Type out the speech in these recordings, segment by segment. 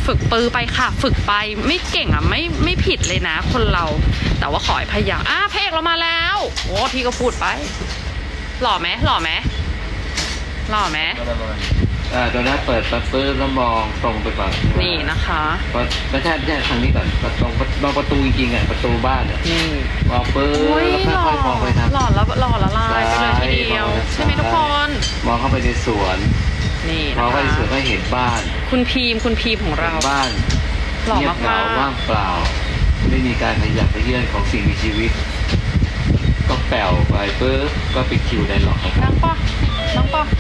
ฝึกปือไปค่ะฝึกไปไม่เก่งอ่ะไม่ผิดเลยนะคนเราแต่ว่าขอให้พยายามพระเอกเรามาแล้วโอ้พี่ก็พูดไปหล่อไหมหล่อไหมหล่อไหมตัวนั้นเปิดประตูแล้วมองตรงไปก่อนนี่นะคะไม่ใช่ทางนี้ก่อนตรงมองประตูจริงๆประตูบ้านนี่มองปื้อแล้วค่อยๆมองไปทางหล่อละลายไปเลยทีเดียวใช่ไหมทุกคนมองเข้าไปในสวนนี่มองเข้าไปในสวนก็เห็นบ้านคุณพีมของเราบ้านหล่อมากๆว่างเปล่าไม่มีการขยับขยื่นของสิ่งมีชีวิตก็แป๋วไปปื้อก็ปิดคิวได้หรอกน้องปอ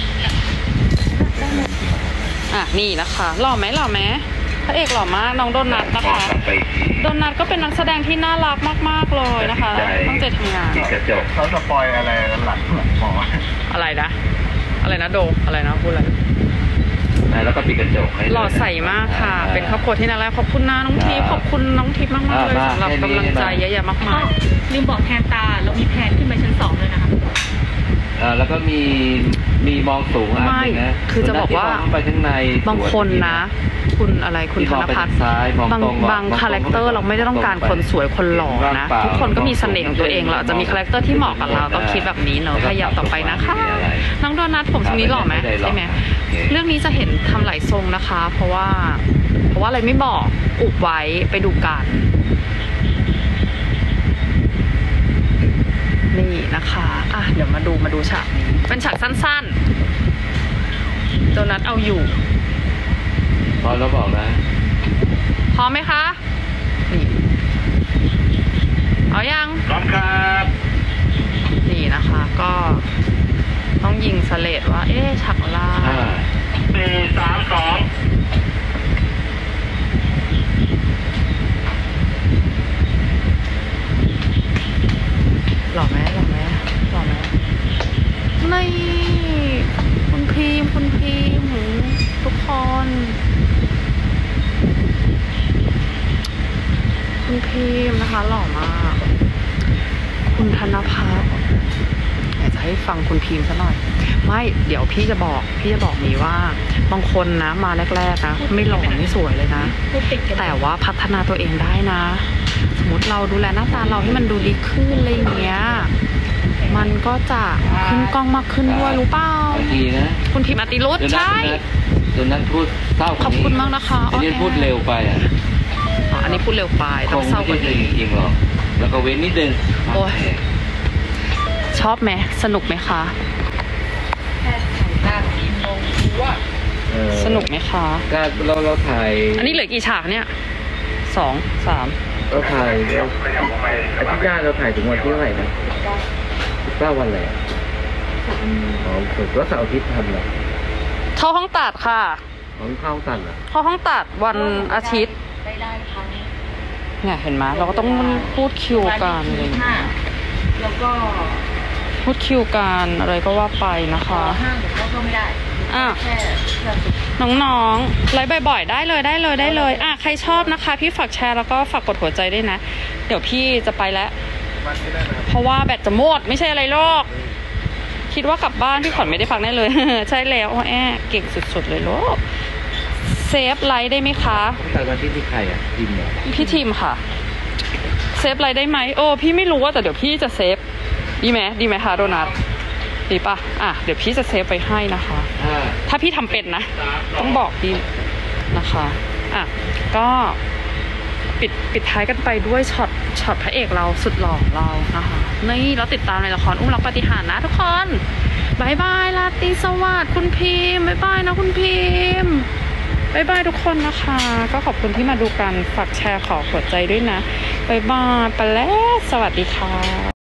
นี่นะคะหล่อไหมพระเอกหล่อมากน้องโดนัทนะคะโดนัทก็เป็นนักแสดงที่น่ารักมากๆเลยนะคะตั้งใจทำงานกระจกเขาสปอยอะไรกันหลังหมออะไรนะโดอะไรนะพูดอะไรแล้วก็ปิดกระจกหล่อใสมากค่ะเป็นครอบครัวที่น่ารักขอบคุณนะน้องทิพย์ขอบคุณน้องทิพย์มากๆเลยสำหรับกำลังใจเยอะแยะมากมายลืมบอกแทนตาเรามีแผนขึ้นไปชั้น2เลยนะคะแล้วก็มีมองสูงไม่คือจะบอกว่าไปข้างในบางคนนะคุณธนภัทรบางคาแรคเตอร์เราไม่ได้ต้องการคนสวยคนหล่อนะทุกคนก็มีเสน่ห์ของตัวเองเราจะมีคาแรคเตอร์ที่เหมาะกับเราต้องคิดแบบนี้เนอะขยับต่อไปนะคะน้องโดนัทผมทรงนี้หล่อไหมใช่ไหมเรื่องนี้จะเห็นทำหลายทรงนะคะเพราะว่าอะไรไม่บอกอุบไว้ไปดูกันนี่นะคะเดี๋ยวมาดูฉากนี้เป็นฉากสั้นๆโดนัทเอาอยู่พอแล้วบอกนะพร้อมไหมคะนี่เอายังพร้อมครับนี่นะคะก็ต้องยิงสเลดว่าฉากอะไร 4 3 2 หล่อไหมนี่คุณพีมทุกคนคุณพีมนะคะหล่อมากคุณธนภัทรอยากจะให้ฟังคุณพีมซะหน่อยไม่เดี๋ยวพี่จะบอกนี้ว่าบางคนนะมาแรกๆนะไม่หล่อไม่สวยเลยนะแต่ว่าพัฒนาตัวเองได้นะสมมติเราดูแลหน้าตาเราให้มันดูดีขึ้นอะไรอย่างเงี้ยมันก็จะขึ้นกล้องมากขึ้นด้วยรู้เปล่าคุณพิมพ์อติรุธใช่จนนั้นพูดเศร้าขอบคุณมากนะคะอันนี้พูดเร็วไปอันนี้พูดเร็วไปต้องเศร้ากว่านี้จริงหรอแล้วก็เว้นนิดนึงโอ้ยชอบไหมสนุกไหมคะสนุกไหมคะการเราถ่ายอันนี้เหลือกี่ฉากเนี่ย2 3 เราถ่ายอาทิตย์หน้าเราถ่ายถึงวันที่เท่าไหร่นะ9 วันเลยถูกแล้วเสาร์อาทิตย์ทำอะไรเข้าห้องตัดค่ะเข้าห้องตัดเหรอเข้าห้องตัดวันอาทิตย์เนี่ยเห็นไหมเราก็ต้องพูดคิวกันอะไรอย่างเงี้ยแล้วก็พูดคิวกันอะไรก็ว่าไปนะคะห้างก็ไม่ได้น้องๆไลฟ์บ่อยๆได้เลยใครชอบนะคะพี่ฝากแชร์แล้วก็ฝากกดหัวใจด้วยนะเดี๋ยวพี่จะไปแล้วเพราะว่าแบตจะหมดไม่ใช่อะไรหรอกคิดว่ากลับบ้านพี่ขวัญไม่ได้พักแน่เลย ใช่แล้วเก่งสุดๆเลยลูกเซฟไลฟ์ได้ไหมคะแต่วันที่ใครทีมเนี่ยพี่ทีมค่ะเซฟไลฟ์ได้ไหมพี่ไม่รู้ว่าแต่เดี๋ยวพี่จะเซฟดีไหมคะโดนัทดีป่ะเดี๋ยวพี่จะเซฟไปให้นะคะถ้าพี่ทำเป็นนะต้องบอกพี่นะคะก็ปิดท้ายกันไปด้วยช็อตพระเอกเราสุดหล่อของเรานะคะนี่เราติดตามในละครอุ้มรักปาฏิหาริย์นะทุกคนบายบายราตรีสวัสดิ์คุณพิมพ์บายบายนะคุณพิมพ์บายบายทุกคนนะคะก็ขอบคุณที่มาดูกันฝากแชร์ขอหัวใจด้วยนะบายบายไปแล้วสวัสดีค่ะ